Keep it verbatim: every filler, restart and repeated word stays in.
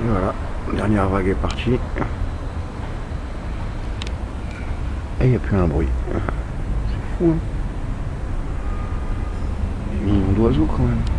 voilà, dernière vague est partie. Et il n'y a plus un bruit. C'est fou, hein. Des millions d'oiseaux quand même.